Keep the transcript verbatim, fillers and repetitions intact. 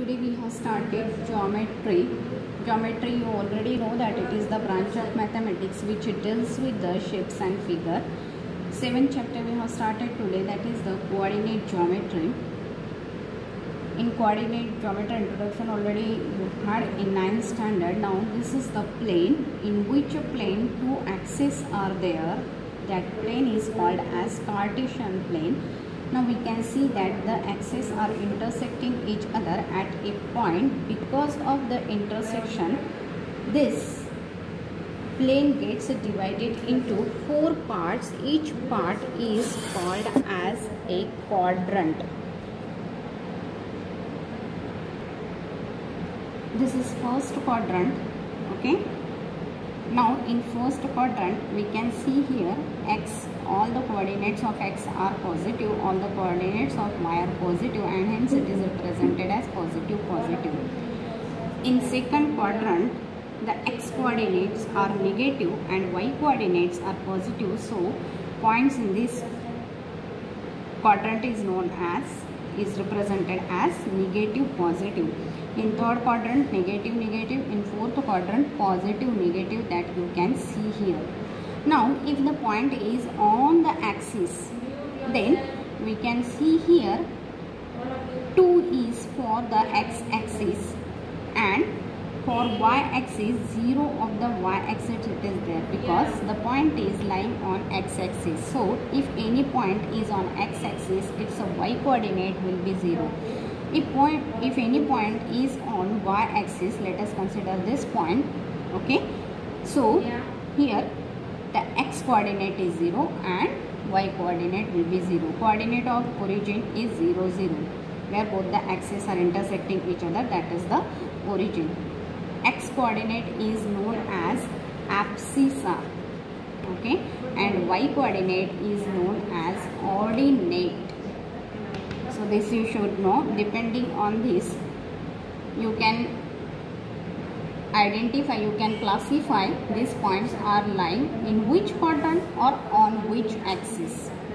Today we have started geometry. Geometry, you already know that it is the branch of mathematics which deals with the shapes and figure. Seventh chapter we have started today, that is the coordinate geometry. In coordinate geometry introduction already you had in ninth standard. Now this is the plane, in which a plane two axes are there. That plane is called as Cartesian plane. Now we can see that the axes are intersecting each other at a point. Because of the intersection, this plane gets divided into four parts. Each part is called as a quadrant. This is first quadrant. Okay. Now in first quadrant we can see here x, all the coordinates of x are positive, all the coordinates of y are positive, and hence it is represented as positive positive. In second quadrant the x coordinates are negative and y coordinates are positive, so points in this quadrant is known as is represented as negative positive. In third quadrant negative negative, in fourth quadrant positive negative, that you can see here. Now if the point is on the axis, then we can see here two is for the x axis and for y axis zero of the y axis it is there, because the point is lying on x axis. So if any point is on x axis, its y coordinate will be zero. If point if any point is on y axis, let us consider this point. Okay, so yeah. Here the x coordinate is zero and y coordinate will be zero. Coordinate of origin is zero zero, where both the axes are intersecting each other, that is the origin. X coordinate is known as abscissa, okay, and y coordinate is known as ordinate. So this you should know. Depending on this, you can identify, you can classify these points are lying in which quadrant or on which axis.